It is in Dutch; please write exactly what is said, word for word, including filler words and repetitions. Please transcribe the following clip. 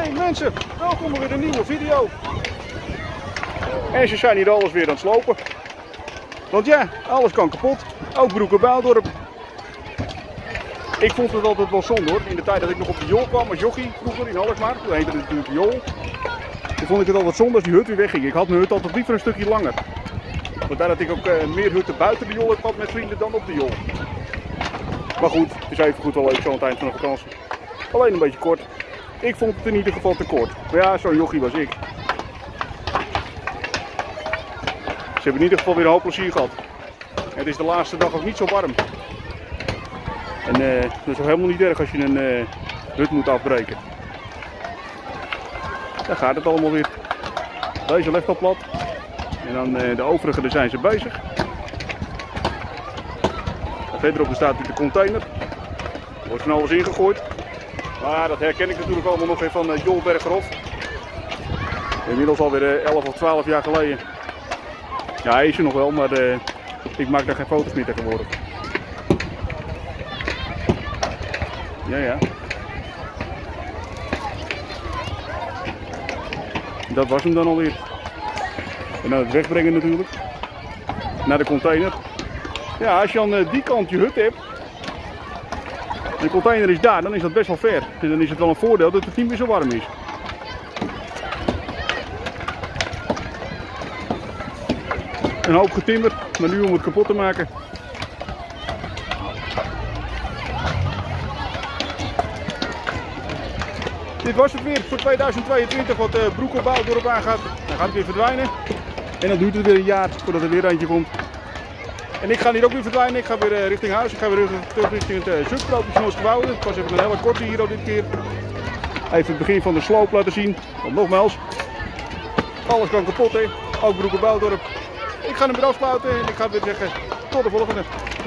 Hey mensen, welkom bij een nieuwe video. En ze zijn hier alles weer aan het slopen. Want ja, alles kan kapot. Ook Broek en Bijldorp. Ik vond het altijd wel zonde hoor. In de tijd dat ik nog op de Jol kwam als jochie, vroeger in Alkmaar. Toen heette het natuurlijk de Jol. Toen vond ik het altijd zonde als die hut weer wegging. Ik had mijn hut altijd liever een stukje langer. Vandaar dat ik ook uh, meer hutten buiten de Jol heb gehad met vrienden dan op de Jol. Maar goed, het is even goed wel leuk zo aan het eind van de vakantie. Alleen een beetje kort. Ik vond het in ieder geval te kort. Maar ja, zo'n jochie was ik. Ze hebben in ieder geval weer een hoop plezier gehad. Het is de laatste dag ook niet zo warm. En uh, dat is ook helemaal niet erg als je een uh, hut moet afbreken. Daar gaat het allemaal weer. Deze legt al plat. En dan uh, de overige, daar zijn ze bezig. En verderop staat de container. Er wordt van alles ingegooid. Maar dat herken ik natuurlijk allemaal nog weer van uh, Jolbergerhof. Inmiddels alweer uh, elf of twaalf jaar geleden. Ja, hij is er nog wel, maar uh, ik maak daar geen foto's meer tegenwoordig. Ja, ja. Dat was hem dan alweer. En dan het wegbrengen natuurlijk. Naar de container. Ja, als je aan uh, die kant je hut hebt. De container is daar, dan is dat best wel ver. En dan is het wel een voordeel dat het niet meer zo warm is. Een hoop getimmerd, maar nu om het kapot te maken. Dit was het weer voor tweeduizend tweeëntwintig wat uh, Broek en Bijldorp aangaat. Dan gaat het weer verdwijnen. En dan duurt het weer een jaar voordat er weer eentje komt. En ik ga hier ook weer verdwijnen. Ik ga weer uh, richting huis. Ik ga weer terug richting het uh, subtropisch gebouw. Ik was even een hele korte hier al dit keer. Even het begin van de sloop laten zien. Want nogmaals, alles kan kapot hè. Ook Broek en Bijldorp. Ik ga hem weer afsluiten en ik ga weer zeggen tot de volgende.